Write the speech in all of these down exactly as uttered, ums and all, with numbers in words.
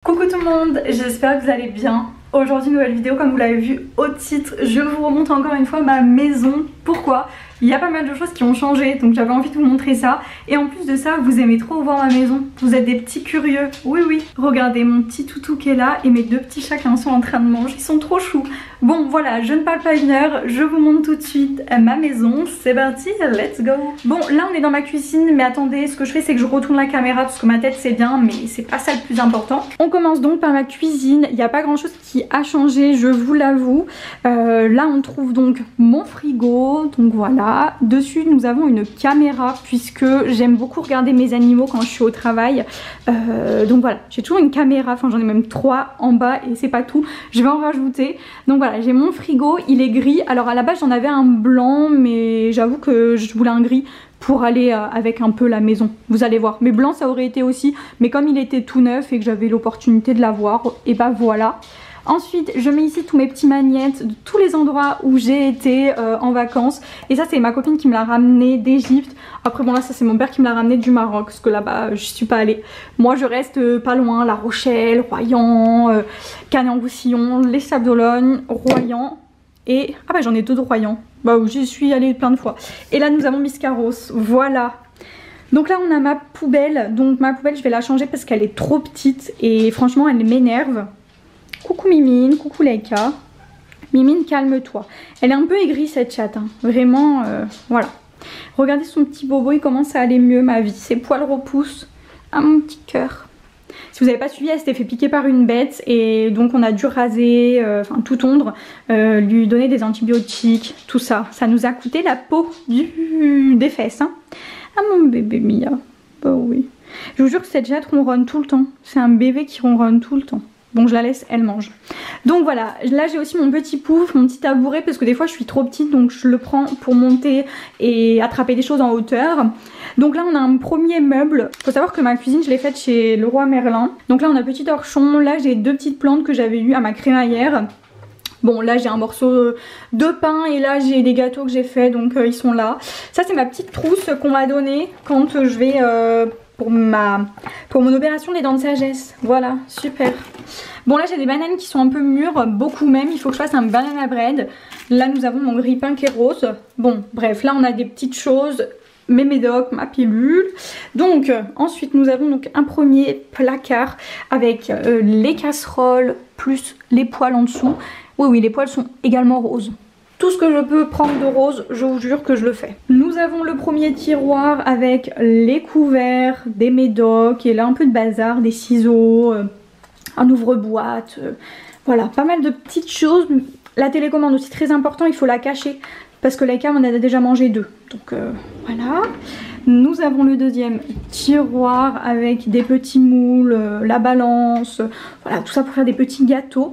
Coucou tout le monde, j'espère que vous allez bien. Aujourd'hui nouvelle vidéo, comme vous l'avez vu au titre, je vous remonte encore une fois ma maison. Pourquoi? Il y a pas mal de choses qui ont changé, donc j'avais envie de vous montrer ça. Et en plus de ça, vous aimez trop voir ma maison. Vous êtes des petits curieux. Oui oui, regardez mon petit toutou qui est là et mes deux petits chats qui sont en train de manger. Ils sont trop choux. Bon voilà, je ne parle pas une heure, je vous montre tout de suite ma maison. C'est parti, let's go. Bon là on est dans ma cuisine, mais attendez, ce que je fais c'est que je retourne la caméra parce que ma tête c'est bien, mais c'est pas ça le plus important. On commence donc par ma cuisine. Il n'y a pas grand chose qui a changé, je vous l'avoue. Euh, là on trouve donc mon frigo, donc voilà. Dessus nous avons une caméra puisque j'aime beaucoup regarder mes animaux quand je suis au travail. Euh, donc voilà, j'ai toujours une caméra, enfin j'en ai même trois en bas et c'est pas tout, je vais en rajouter. Donc voilà, j'ai mon frigo, il est gris. Alors à la base j'en avais un blanc mais j'avoue que je voulais un gris pour aller avec un peu la maison, vous allez voir. Mais blanc ça aurait été aussi, mais comme il était tout neuf et que j'avais l'opportunité de l'avoir, et bah voilà. Ensuite je mets ici tous mes petits magnettes de tous les endroits où j'ai été euh, en vacances. Et ça c'est ma copine qui me l'a ramené d'Égypte. Après bon là ça c'est mon père qui me l'a ramené du Maroc, parce que là-bas je suis pas allée. Moi je reste euh, pas loin, La Rochelle, Royan, euh, Canet-en-Roussillon, les Sables d'Olonne, Royan. Et ah bah j'en ai deux de Royan, bah j'y suis allée plein de fois. Et là nous avons Biscarrosse, voilà. Donc là on a ma poubelle, donc ma poubelle je vais la changer parce qu'elle est trop petite et franchement elle m'énerve. Coucou Mimine, coucou Laika. Mimine, calme-toi. Elle est un peu aigrie cette chatte, hein. Vraiment, euh, voilà. Regardez son petit bobo, il commence à aller mieux, ma vie. Ses poils repoussent. Ah mon petit cœur. Si vous n'avez pas suivi, elle s'était fait piquer par une bête et donc on a dû raser, euh, enfin tout tondre, euh, lui donner des antibiotiques, tout ça. Ça nous a coûté la peau du... des fesses, hein. Ah mon bébé Mia. Bah oui. Je vous jure que cette chatte ronronne tout le temps. C'est un bébé qui ronronne tout le temps. Bon je la laisse, elle mange. Donc voilà, là j'ai aussi mon petit pouf, mon petit tabouret, parce que des fois je suis trop petite donc je le prends pour monter et attraper des choses en hauteur. Donc là on a un premier meuble. Faut savoir que ma cuisine je l'ai faite chez Leroy Merlin. Donc là on a un petit torchon, là j'ai deux petites plantes que j'avais eues à ma crémaillère. Bon là j'ai un morceau de pain et là j'ai des gâteaux que j'ai fait, donc euh, ils sont là. Ça c'est ma petite trousse qu'on m'a donnée quand je vais... Euh, Pour, ma, pour mon opération des dents de sagesse. Voilà, super. Bon là j'ai des bananes qui sont un peu mûres, beaucoup même. Il faut que je fasse un banana bread. Là nous avons mon grille-pain qui est rose. Bon bref, là on a des petites choses. Mes médocs, ma pilule. Donc euh, ensuite nous avons donc un premier placard avec euh, les casseroles plus les poêles en dessous. Oui oui, les poêles sont également roses. Tout ce que je peux prendre de rose, je vous jure que je le fais. Nous avons le premier tiroir avec les couverts, des médocs, et là un peu de bazar, des ciseaux, euh, un ouvre-boîte, euh, voilà, pas mal de petites choses. La télécommande aussi très important, il faut la cacher, parce que Laika on en a déjà mangé deux. Donc euh, voilà. Nous avons le deuxième tiroir avec des petits moules, euh, la balance, euh, voilà, tout ça pour faire des petits gâteaux.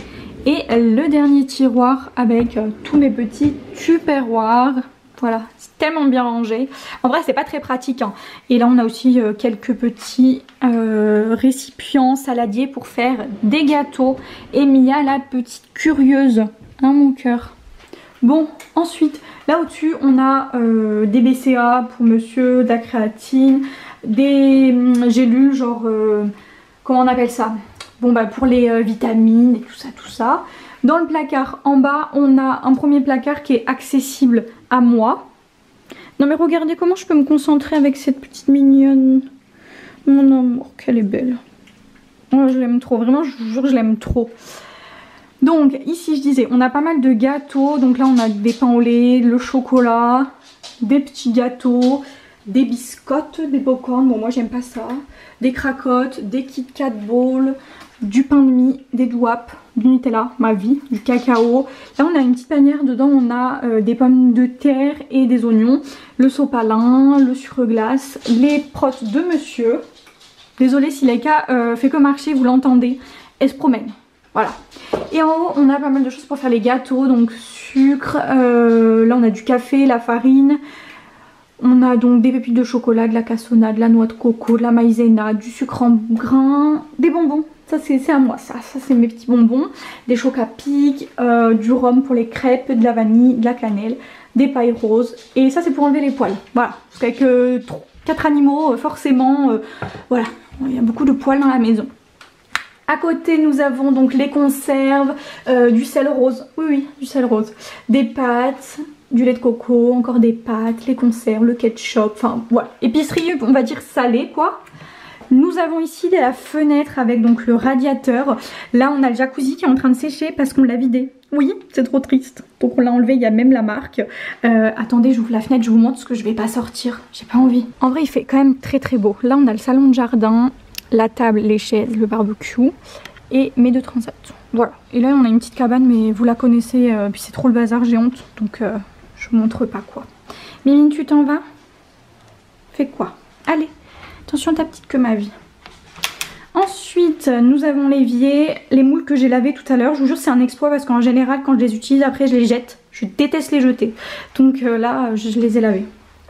Et le dernier tiroir avec euh, tous mes petits tupperwares. Voilà, c'est tellement bien rangé. En vrai c'est pas très pratique, hein. Et là on a aussi euh, quelques petits euh, récipients saladiers pour faire des gâteaux. Et Mia la petite curieuse, hein mon cœur. Bon ensuite là au dessus on a euh, des B C A pour monsieur, de la créatine, des hum, gélules genre euh, comment on appelle ça? Bon bah pour les euh, vitamines et tout ça, tout ça. Dans le placard en bas, on a un premier placard qui est accessible à moi. Non mais regardez comment je peux me concentrer avec cette petite mignonne. Mon amour, qu'elle est belle. Oh, je l'aime trop, vraiment je vous jure je l'aime trop. Donc ici je disais, on a pas mal de gâteaux. Donc là on a des pains au lait, le chocolat, des petits gâteaux, des biscottes, des popcorn, bon moi j'aime pas ça, des cracottes, des Kit Kat Balls, du pain de mie, des douapes, du Nutella, ma vie, du cacao. Là on a une petite panière, dedans on a euh, des pommes de terre et des oignons, le sopalin, le sucre glace, les prottes de monsieur. Désolée si Laika euh, fait que marcher, vous l'entendez, elle se promène. Voilà. Et en haut on a pas mal de choses pour faire les gâteaux, donc sucre, euh, là on a du café, la farine. On a donc des pépites de chocolat, de la cassonade, de la noix de coco, de la maïzena, du sucre en grains, des bonbons. Ça c'est à moi, ça, ça c'est mes petits bonbons. Des chocs à pic, euh, du rhum pour les crêpes, de la vanille, de la cannelle, des pailles roses. Et ça c'est pour enlever les poils. Voilà, parce qu'avec euh, quatre animaux, euh, forcément, euh, voilà, il y a beaucoup de poils dans la maison. À côté nous avons donc les conserves, euh, du sel rose, oui oui du sel rose, des pâtes, du lait de coco, encore des pâtes, les conserves, le ketchup, enfin voilà, épicerie on va dire salée quoi. Nous avons ici la fenêtre avec donc le radiateur. Là on a le jacuzzi qui est en train de sécher parce qu'on l'a vidé. Oui, c'est trop triste. Donc on l'a enlevé, il y a même la marque. Euh, attendez, j'ouvre la fenêtre, je vous montre parce que je vais pas sortir. J'ai pas envie. En vrai il fait quand même très très beau. Là on a le salon de jardin, la table, les chaises, le barbecue et mes deux transats. Voilà. Et là on a une petite cabane mais vous la connaissez, euh, puis c'est trop le bazar, j'ai honte. Donc euh, je vous montre pas quoi. Mimine, tu t'en vas? Fais quoi? Allez. Attention ta petite que ma vie. Ensuite nous avons l'évier, les moules que j'ai lavés tout à l'heure. Je vous jure c'est un exploit parce qu'en général quand je les utilise après je les jette. Je déteste les jeter. Donc euh, là je les ai lavés.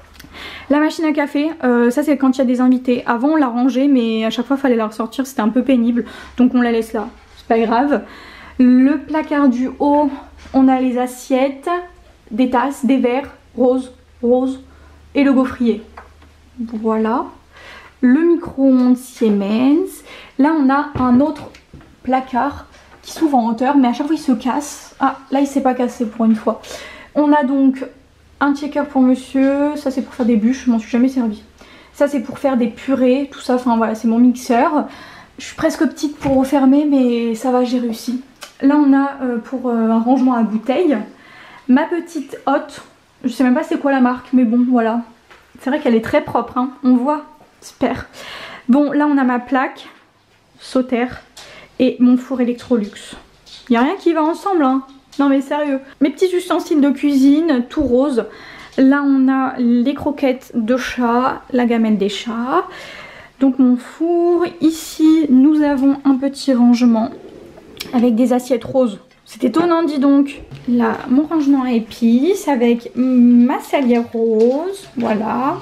La machine à café, euh, ça c'est quand il y a des invités. Avant on l'a rangée mais à chaque fois il fallait la ressortir, c'était un peu pénible. Donc on la laisse là, c'est pas grave. Le placard du haut, on a les assiettes, des tasses, des verres, rose, rose et le gaufrier. Voilà. Le micro-ondes Siemens. Là on a un autre placard qui s'ouvre en hauteur mais à chaque fois il se casse. Ah là il s'est pas cassé pour une fois. On a donc un checker pour monsieur, ça c'est pour faire des bûches, je m'en suis jamais servi. Ça c'est pour faire des purées, tout ça, enfin voilà c'est mon mixeur. Je suis presque petite pour refermer mais ça va j'ai réussi. Là on a euh, pour euh, un rangement à bouteilles. Ma petite hotte, je sais même pas c'est quoi la marque mais bon voilà. C'est vrai qu'elle est très propre hein, on voit. Super. Bon là on a ma plaque Sauter et mon four Electrolux. Il n'y a rien qui va ensemble hein. Non mais sérieux. Mes petits ustensiles de cuisine tout rose. Là on a les croquettes de chat, la gamelle des chats. Donc mon four. Ici nous avons un petit rangement avec des assiettes roses. C'est étonnant dis donc. Là mon rangement à épices avec ma salière rose. Voilà.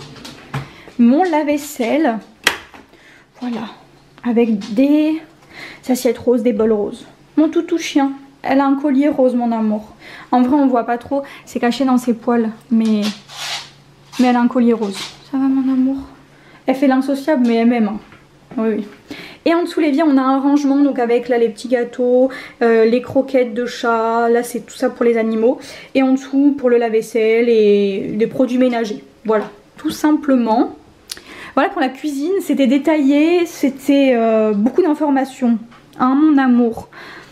Mon lave-vaisselle, voilà, avec des assiettes roses, des bols roses. Mon toutou chien, elle a un collier rose mon amour. En vrai on voit pas trop, c'est caché dans ses poils, mais, mais elle a un collier rose. Ça va mon amour? Elle fait l'insociable mais elle m'aime. Hein. Oui oui. Et en dessous l'évier on a un rangement donc avec là les petits gâteaux, euh, les croquettes de chat, là c'est tout ça pour les animaux. Et en dessous pour le lave-vaisselle et les produits ménagers. Voilà, tout simplement. Voilà pour la cuisine, c'était détaillé, c'était euh, beaucoup d'informations, hein, mon amour.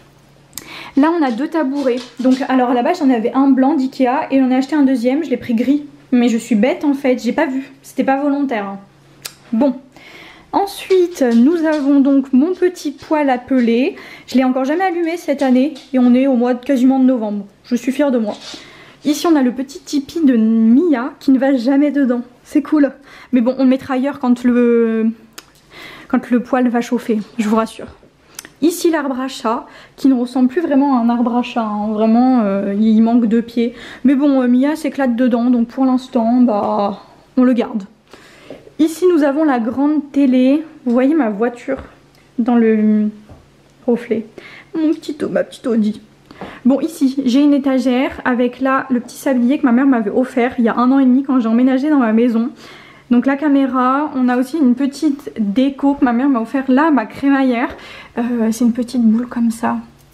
Là on a deux tabourets, donc alors là-bas j'en avais un blanc d'Ikea et j'en ai acheté un deuxième, je l'ai pris gris. Mais je suis bête en fait, j'ai pas vu, c'était pas volontaire. Hein. Bon, ensuite nous avons donc mon petit poêle à peler, je l'ai encore jamais allumé cette année et on est au mois de, quasiment de novembre, je suis fière de moi. Ici on a le petit tipi de Mia qui ne va jamais dedans, c'est cool. Mais bon on le mettra ailleurs quand le, quand le poêle va chauffer, je vous rassure. Ici l'arbre à chat qui ne ressemble plus vraiment à un arbre à chat, hein. Vraiment euh, il manque deux pieds. Mais bon euh, Mia s'éclate dedans donc pour l'instant bah on le garde. Ici nous avons la grande télé, vous voyez ma voiture dans le reflet. Mon petit, ma petite Audi. Bon ici j'ai une étagère avec là le petit sablier que ma mère m'avait offert il y a un an et demi quand j'ai emménagé dans ma maison. Donc la caméra, on a aussi une petite déco que ma mère m'a offert là, ma crémaillère. Euh, c'est une petite boule comme ça.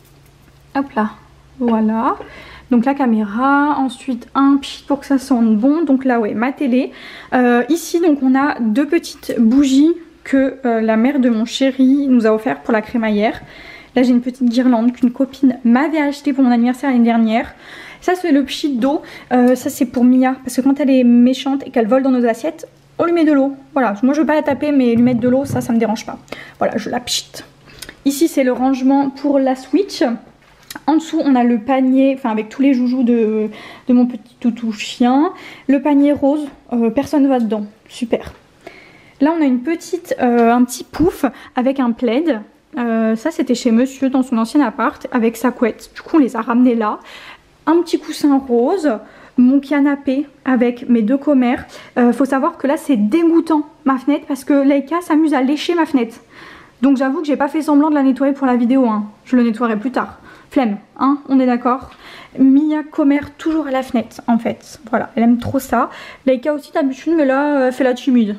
Hop là, voilà. Donc la caméra, ensuite un pchit pour que ça sente bon. Donc là ouais, ma télé. Euh, ici donc on a deux petites bougies que euh, la mère de mon chéri nous a offert pour la crémaillère. Là j'ai une petite guirlande qu'une copine m'avait achetée pour mon anniversaire l'année dernière. Ça c'est le pchit d'eau, euh, ça c'est pour Mia parce que quand elle est méchante et qu'elle vole dans nos assiettes, on lui met de l'eau. Voilà, moi je veux pas la taper mais lui mettre de l'eau ça, ça me dérange pas. Voilà, je la pchit. Ici c'est le rangement pour la Switch. En dessous on a le panier, enfin avec tous les joujoux de, de mon petit toutou chien. Le panier rose, euh, personne ne va dedans, super. Là on a une petite, euh, un petit pouf avec un plaid. Euh, ça c'était chez monsieur dans son ancien appart avec sa couette. Du coup on les a ramenés là. Un petit coussin rose, mon canapé avec mes deux commères. Euh, faut savoir que là c'est dégoûtant ma fenêtre parce que Leica s'amuse à lécher ma fenêtre. Donc j'avoue que j'ai pas fait semblant de la nettoyer pour la vidéo, hein. Je le nettoierai plus tard. Flemme, hein, on est d'accord. Mia commère toujours à la fenêtre en fait. Voilà, elle aime trop ça. Leica aussi d'habitude mais là elle fait la timide.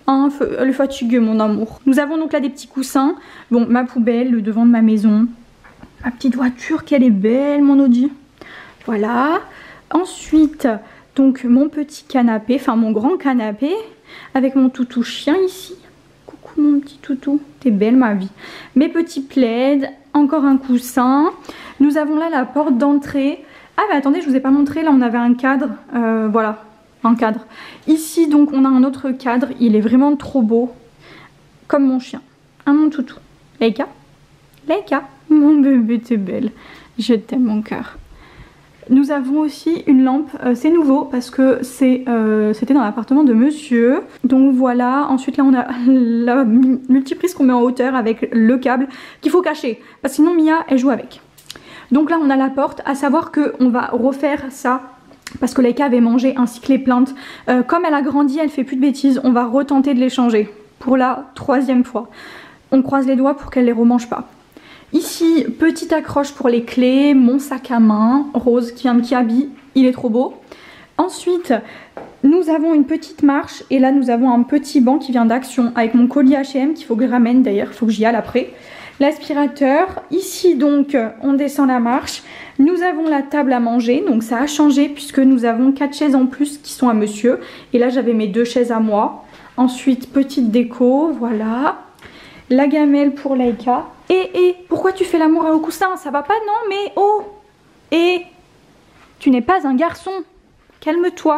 Hein, le fatigue mon amour. Nous avons donc là des petits coussins. Bon, ma poubelle, le devant de ma maison. Ma petite voiture, qu'elle est belle mon Audi. Voilà. Ensuite, donc mon petit canapé, enfin mon grand canapé. Avec mon toutou chien ici. Coucou mon petit toutou. T'es belle ma vie. Mes petits plaids. Encore un coussin. Nous avons là la porte d'entrée. Ah mais attendez, je vous ai pas montré. Là on avait un cadre. Euh, voilà. Un cadre. Ici donc on a un autre cadre, il est vraiment trop beau, comme mon chien, un mon toutou. Laika, Laika, mon bébé t'es belle, je t'aime mon cœur. Nous avons aussi une lampe, euh, c'est nouveau parce que c'est euh, c'était dans l'appartement de monsieur. Donc voilà, ensuite là on a la multiprise qu'on met en hauteur avec le câble qu'il faut cacher, parce que sinon Mia elle joue avec. Donc là on a la porte, à savoir qu'on va refaire ça. Parce que Laika avait mangé ainsi que les plaintes. Euh, comme elle a grandi, elle fait plus de bêtises. On va retenter de les changer pour la troisième fois. On croise les doigts pour qu'elle les remange pas. Ici, petite accroche pour les clés. Mon sac à main rose qui vient de Kiabi. Il est trop beau. Ensuite, nous avons une petite marche. Et là, nous avons un petit banc qui vient d'Action avec mon colis H et M qu'il faut que je ramène d'ailleurs. Il faut que j'y aille après. L'aspirateur. Ici, donc, on descend la marche. Nous avons la table à manger, donc ça a changé puisque nous avons quatre chaises en plus qui sont à monsieur. Et là j'avais mes deux chaises à moi. Ensuite petite déco, voilà. La gamelle pour Laika. Et, et, pourquoi tu fais l'amour au coussin? Ça va pas non mais oh. Et, tu n'es pas un garçon. Calme-toi.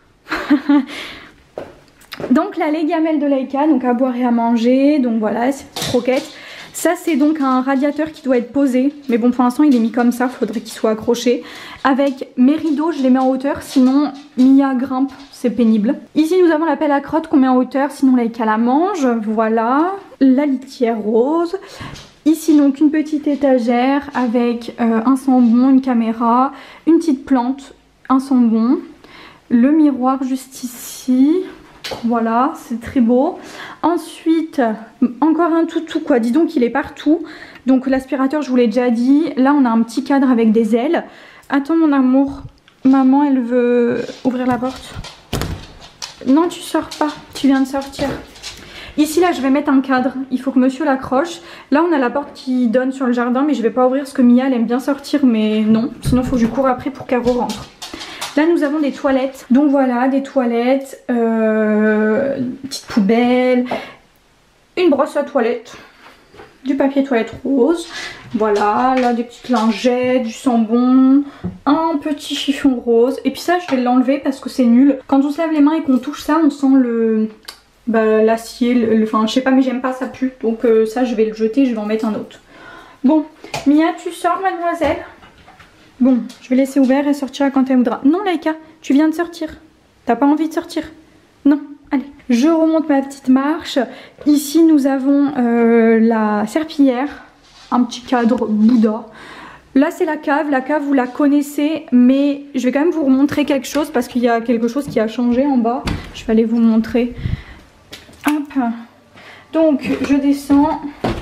Donc là les gamelles de Laika, donc à boire et à manger. Donc voilà, ces petites croquettes. Ça c'est donc un radiateur qui doit être posé. Mais bon pour l'instant il est mis comme ça, faudrait qu'il soit accroché. Avec mes rideaux je les mets en hauteur, sinon Mia grimpe, c'est pénible. Ici nous avons la pelle à crotte qu'on met en hauteur, sinon Laika la mange. Voilà, la litière rose. Ici donc une petite étagère avec euh, un sambon, une caméra, une petite plante, un sambon. Le miroir juste ici. Voilà, c'est très beau. Ensuite, encore un toutou quoi, dis donc il est partout. Donc l'aspirateur je vous l'ai déjà dit. Là on a un petit cadre avec des ailes. Attends mon amour, maman elle veut ouvrir la porte. Non tu sors pas, tu viens de sortir. Ici là je vais mettre un cadre, il faut que monsieur l'accroche. Là on a la porte qui donne sur le jardin mais je vais pas ouvrir parce que Mia elle aime bien sortir mais non. Sinon il faut que je cours après pour qu'elle rentre. Là nous avons des toilettes, donc voilà des toilettes, euh, une petite poubelle, une brosse à toilette, du papier toilette rose, voilà, là des petites lingettes, du sambon, un petit chiffon rose, et puis ça je vais l'enlever parce que c'est nul. Quand on se lave les mains et qu'on touche ça on sent le bah, l'acier, enfin je sais pas mais j'aime pas ça pue, donc euh, ça je vais le jeter, je vais en mettre un autre. Bon, Mia tu sors mademoiselle? Bon, je vais laisser ouvert et sortira quand elle voudra. Non Laika, tu viens de sortir. T'as pas envie de sortir? Non, allez. Je remonte ma petite marche. Ici nous avons euh, la serpillière. Un petit cadre Bouddha. Là c'est la cave. La cave vous la connaissez. Mais je vais quand même vous montrer quelque chose. Parce qu'il y a quelque chose qui a changé en bas. Je vais aller vous montrer. Hop. Donc je descends.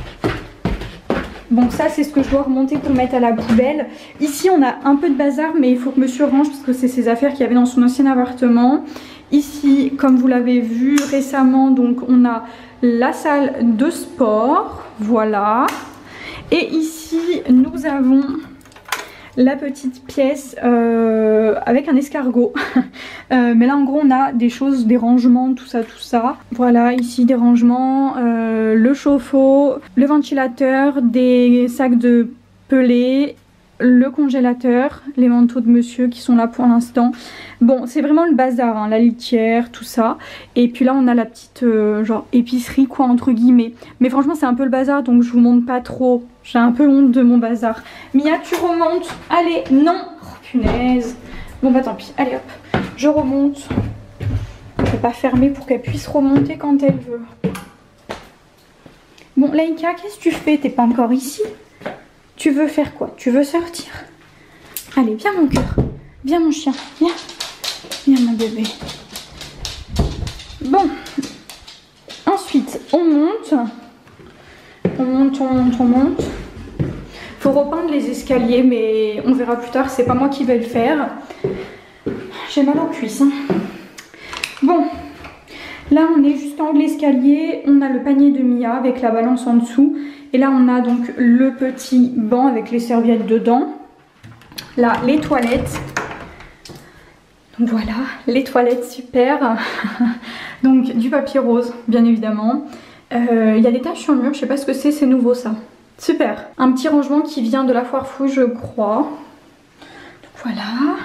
Bon ça c'est ce que je dois remonter pour mettre à la poubelle. Ici on a un peu de bazar mais il faut que monsieur range parce que c'est ses affaires qu'il y avait dans son ancien appartement. Ici comme vous l'avez vu récemment donc on a la salle de sport. Voilà. Et ici nous avons la petite pièce euh, avec un escargot. euh, mais là en gros on a des choses, des rangements, tout ça, tout ça. Voilà ici des rangements, euh, le chauffe-eau, le ventilateur, des sacs de pelés, le congélateur, les manteaux de monsieur qui sont là pour l'instant. Bon c'est vraiment le bazar, hein, la litière, tout ça. Et puis là on a la petite euh, genre épicerie quoi entre guillemets. Mais franchement c'est un peu le bazar donc je vous montre pas trop. J'ai un peu honte de mon bazar. Mia tu remontes. Allez non. Oh punaise. Bon bah tant pis. Allez hop. Je remonte. Je vais pas fermer pour qu'elle puisse remonter quand elle veut. Bon Laika qu'est-ce que tu fais? T'es pas encore ici? Tu veux faire quoi? Tu veux sortir? Allez, viens mon cœur. Viens mon chien. Viens. Viens mon bébé. Bon. Ensuite, on monte. On monte, on monte, on monte. Faut repeindre les escaliers, mais on verra plus tard. C'est pas moi qui vais le faire. J'ai mal aux cuisses. Hein. Bon. Là on est juste en haut de l'escalier, on a le panier de Mia avec la balance en dessous. Et là on a donc le petit banc avec les serviettes dedans. Là les toilettes. Donc voilà, les toilettes super. Donc du papier rose bien évidemment. Il euh, y a des taches sur le mur, je sais pas ce que c'est, c'est nouveau ça. Super. Un petit rangement qui vient de la foire fouille je crois. Donc voilà.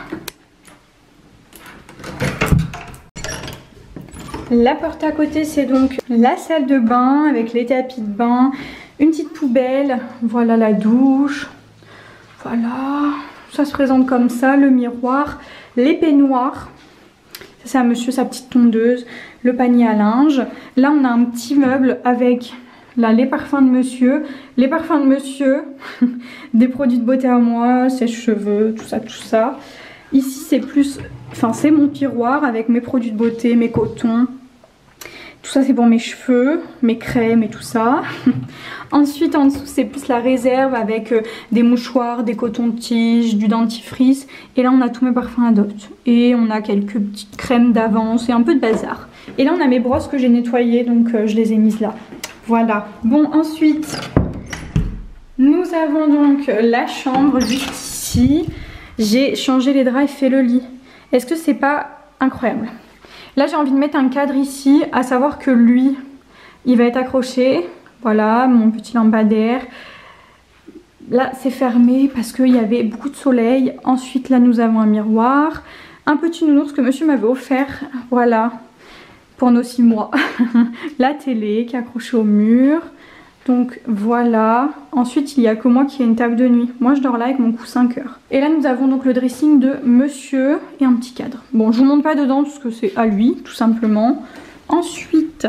La porte à côté c'est donc la salle de bain avec les tapis de bain, une petite poubelle, voilà la douche, voilà, ça se présente comme ça, le miroir, les peignoirs, ça c'est à monsieur sa petite tondeuse, le panier à linge, là on a un petit meuble avec là les parfums de monsieur, les parfums de monsieur, des produits de beauté à moi, sèche-cheveux, tout ça, tout ça. Ici c'est plus, enfin c'est mon tiroir avec mes produits de beauté, mes cotons. Tout ça c'est pour mes cheveux, mes crèmes et tout ça. Ensuite en dessous c'est plus la réserve avec euh, des mouchoirs, des cotons-tiges, du dentifrice. Et là on a tous mes parfums Adopt. Et on a quelques petites crèmes d'avance et un peu de bazar. Et là on a mes brosses que j'ai nettoyées donc euh, je les ai mises là. Voilà. Bon ensuite nous avons donc la chambre juste ici. J'ai changé les draps et fait le lit. Est-ce que c'est pas incroyable? Là j'ai envie de mettre un cadre ici, à savoir que lui, il va être accroché. Voilà, mon petit lampadaire. Là c'est fermé parce qu'il y avait beaucoup de soleil. Ensuite là nous avons un miroir. Un petit nounours que monsieur m'avait offert. Voilà, pour nos six mois. La télé qui est accrochée au mur. Donc voilà, ensuite il n'y a que moi qui ai une table de nuit. Moi je dors là avec mon coussin cœur. Et là nous avons donc le dressing de monsieur et un petit cadre. Bon je vous montre pas dedans parce que c'est à lui tout simplement. Ensuite,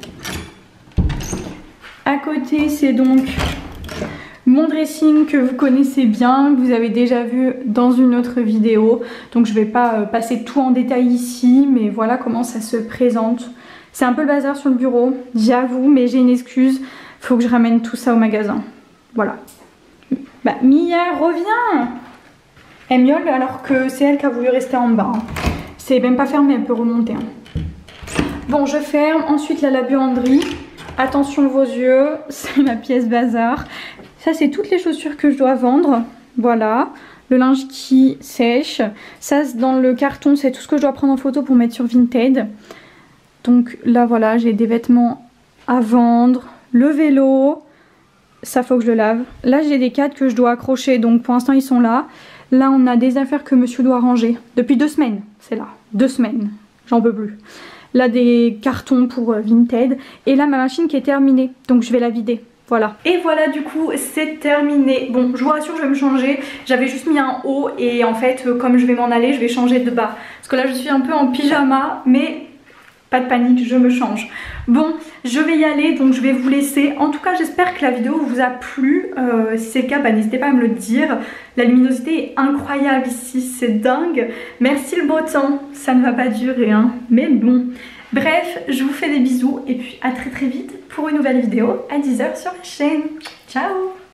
à côté c'est donc mon dressing que vous connaissez bien, que vous avez déjà vu dans une autre vidéo. Donc je vais pas euh, passer tout en détail ici, mais voilà comment ça se présente. C'est un peu le bazar sur le bureau, j'avoue, mais j'ai une excuse. Faut que je ramène tout ça au magasin. Voilà. Bah Mia, reviens! Elle miaule alors que c'est elle qui a voulu rester en bas. Hein. C'est même pas fermé, elle peut remonter. Hein. Bon, je ferme. Ensuite, là, la buanderie. Attention vos yeux, c'est ma pièce bazar. Ça, c'est toutes les chaussures que je dois vendre. Voilà. Le linge qui sèche. Ça, dans le carton, c'est tout ce que je dois prendre en photo pour mettre sur Vinted. Donc là, voilà, j'ai des vêtements à vendre. Le vélo, ça faut que je le lave. Là j'ai des cadres que je dois accrocher, donc pour l'instant ils sont là. Là on a des affaires que monsieur doit ranger. Depuis deux semaines, c'est là. Deux semaines, j'en peux plus. Là des cartons pour Vinted. Et là ma machine qui est terminée, donc je vais la vider. Voilà. Et voilà du coup c'est terminé. Bon je vous rassure je vais me changer. J'avais juste mis un haut et en fait comme je vais m'en aller je vais changer de bas. Parce que là je suis un peu en pyjama mais... pas de panique, je me change. Bon, je vais y aller, donc je vais vous laisser. En tout cas, j'espère que la vidéo vous a plu. Euh, si c'est le cas, bah, n'hésitez pas à me le dire. La luminosité est incroyable ici, c'est dingue. Merci le beau temps, ça ne va pas durer, hein. Mais bon. Bref, je vous fais des bisous et puis à très très vite pour une nouvelle vidéo à dix heures sur la chaîne. Ciao!